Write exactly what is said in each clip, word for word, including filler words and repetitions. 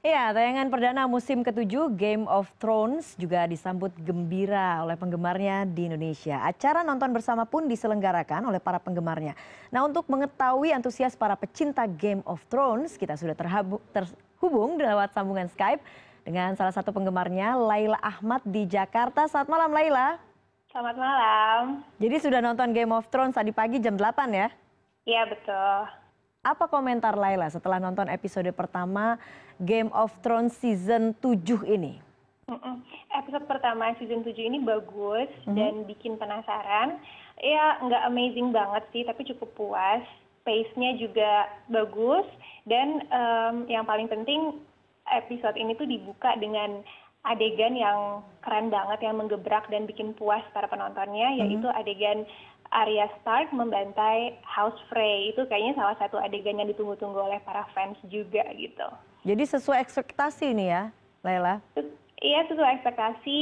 Ya, tayangan perdana musim ketujuh Game of Thrones juga disambut gembira oleh penggemarnya di Indonesia. Acara nonton bersama pun diselenggarakan oleh para penggemarnya. Nah, untuk mengetahui antusias para pecinta Game of Thrones, kita sudah terhabu, terhubung lewat sambungan Skype dengan salah satu penggemarnya, Laila Ahmad di Jakarta. Selamat malam, Laila. Selamat malam. Jadi sudah nonton Game of Thrones tadi pagi jam delapan ya? Iya, betul. Apa komentar Laila setelah nonton episode pertama Game of Thrones season tujuh ini? Mm-mm. Episode pertama season tujuh ini bagus mm-hmm. dan bikin penasaran. Ya, nggak amazing banget sih, tapi cukup puas. Pace-nya juga bagus. Dan um, yang paling penting, episode ini tuh dibuka dengan adegan yang keren banget, yang menggebrak dan bikin puas para penontonnya, mm-hmm. yaitu adegan Arya Stark membantai House Frey. Itu kayaknya salah satu adegan yang ditunggu-tunggu oleh para fans juga gitu. Jadi sesuai ekspektasi nih ya, Laila? Iya, sesuai ekspektasi.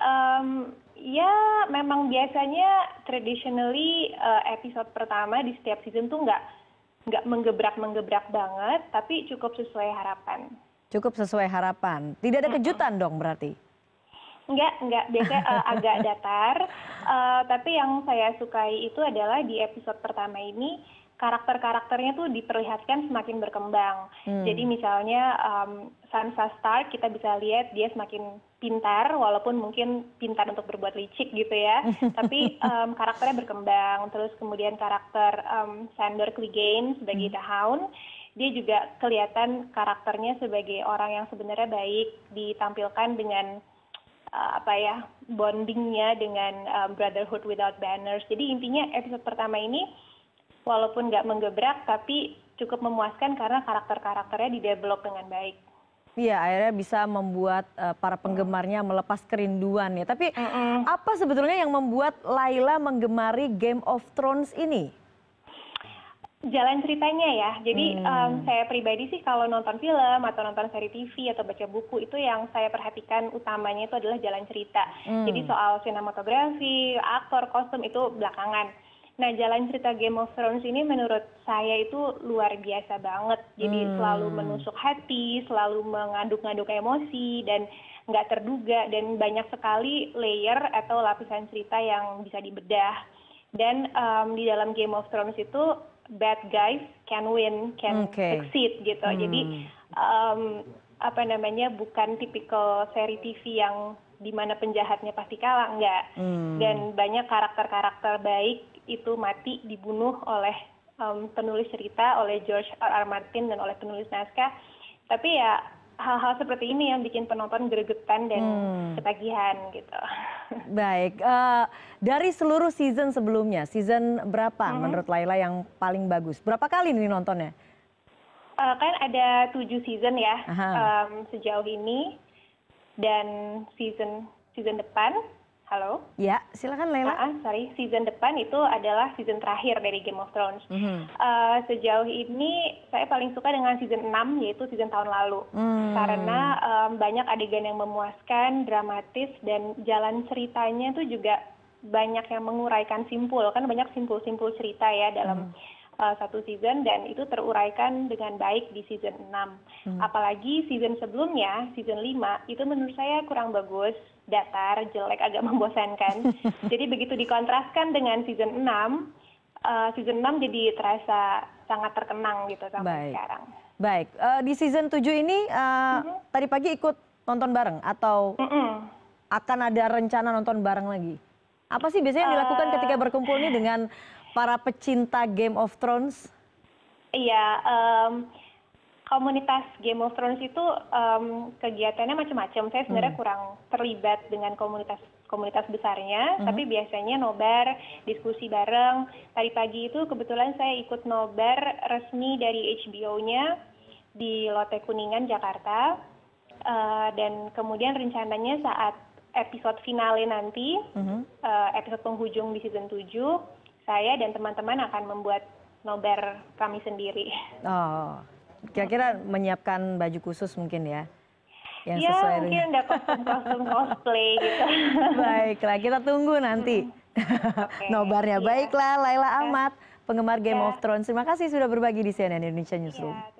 Um, ya memang biasanya traditionally uh, episode pertama di setiap season tuh nggak nggak menggebrak-menggebrak banget, tapi cukup sesuai harapan. Cukup sesuai harapan. Tidak ada kejutan mm-hmm. dong berarti? Enggak, enggak. Biasanya uh, agak datar. Uh, tapi yang saya sukai itu adalah di episode pertama ini, karakter-karakternya tuh diperlihatkan semakin berkembang. Hmm. Jadi misalnya um, Sansa Stark, kita bisa lihat dia semakin pintar, walaupun mungkin pintar untuk berbuat licik gitu ya. Tapi um, karakternya berkembang. Terus kemudian karakter um, Sandor Clegane sebagai hmm. The Hound, dia juga kelihatan karakternya sebagai orang yang sebenarnya baik, ditampilkan dengan uh, apa ya, bondingnya dengan um, Brotherhood Without Banners. Jadi intinya episode pertama ini walaupun nggak menggebrak, tapi cukup memuaskan karena karakter-karakternya didevelop dengan baik. Iya, akhirnya bisa membuat uh, para penggemarnya melepas kerinduan ya. Tapi mm-mm. apa sebetulnya yang membuat Laila menggemari Game of Thrones ini? Jalan ceritanya ya. Jadi hmm. um, saya pribadi sih kalau nonton film atau nonton seri T V atau baca buku, itu yang saya perhatikan utamanya itu adalah jalan cerita. Hmm. Jadi soal sinematografi, aktor, kostum itu belakangan. Nah, jalan cerita Game of Thrones ini menurut saya itu luar biasa banget. Jadi hmm. selalu menusuk hati, selalu mengaduk-ngaduk emosi, dan nggak terduga. Dan banyak sekali layer atau lapisan cerita yang bisa dibedah. Dan um, di dalam Game of Thrones itu, bad guys can win, can okay. succeed gitu. Hmm. Jadi um, apa namanya, bukan tipikal seri T V yang dimana penjahatnya pasti kalah, enggak. Hmm. Dan banyak karakter-karakter baik itu mati, dibunuh oleh um, penulis cerita, oleh George R R Martin dan oleh penulis naskah. Tapi ya hal-hal seperti ini yang bikin penonton gregetan dan hmm. ketagihan gitu. Baik, uh, dari seluruh season sebelumnya, season berapa hmm. menurut Laila yang paling bagus? Berapa kali nih nontonnya? Uh, kan ada tujuh season ya um, sejauh ini, dan season season depan. Halo? Ya, silakan Laila. Ah, sorry, season depan itu adalah season terakhir dari Game of Thrones. Mm-hmm. uh, sejauh ini saya paling suka dengan season enam, yaitu season tahun lalu. Mm. Karena um, banyak adegan yang memuaskan, dramatis, dan jalan ceritanya itu juga banyak yang menguraikan simpul. Kan banyak simpul-simpul cerita ya dalam mm. Uh, satu season, dan itu teruraikan dengan baik di season enam. Hmm. Apalagi season sebelumnya, season lima, itu menurut saya kurang bagus, datar, jelek, agak membosankan. Jadi begitu dikontraskan dengan season enam, uh, season enam jadi terasa sangat terkenang gitu sampai baik. Sekarang. Baik, uh, di season tujuh ini uh, mm-hmm. tadi pagi ikut nonton bareng atau mm-hmm. akan ada rencana nonton bareng lagi? Apa sih biasanya dilakukan uh, ketika berkumpul nih dengan para pecinta Game of Thrones? Iya, um, komunitas Game of Thrones itu um, kegiatannya macam-macam. Saya sebenarnya hmm. kurang terlibat dengan komunitas komunitas besarnya, hmm. tapi biasanya nobar, diskusi bareng. Tadi pagi itu kebetulan saya ikut nobar resmi dari H B O-nya di Lotte Kuningan, Jakarta. Uh, dan kemudian rencananya saat episode finale nanti, hmm. uh, episode penghujung di season tujuh, saya dan teman-teman akan membuat nobar kami sendiri. Oh, kira-kira menyiapkan baju khusus mungkin ya? Yang ya, sesuai mungkin ada kostum-kostum cosplay gitu. Baiklah, kita tunggu nanti hmm. nobarnya. Ya. Baiklah, Laila Ahmad, penggemar Game ya. of Thrones. Terima kasih sudah berbagi di C N N Indonesia Newsroom. Ya.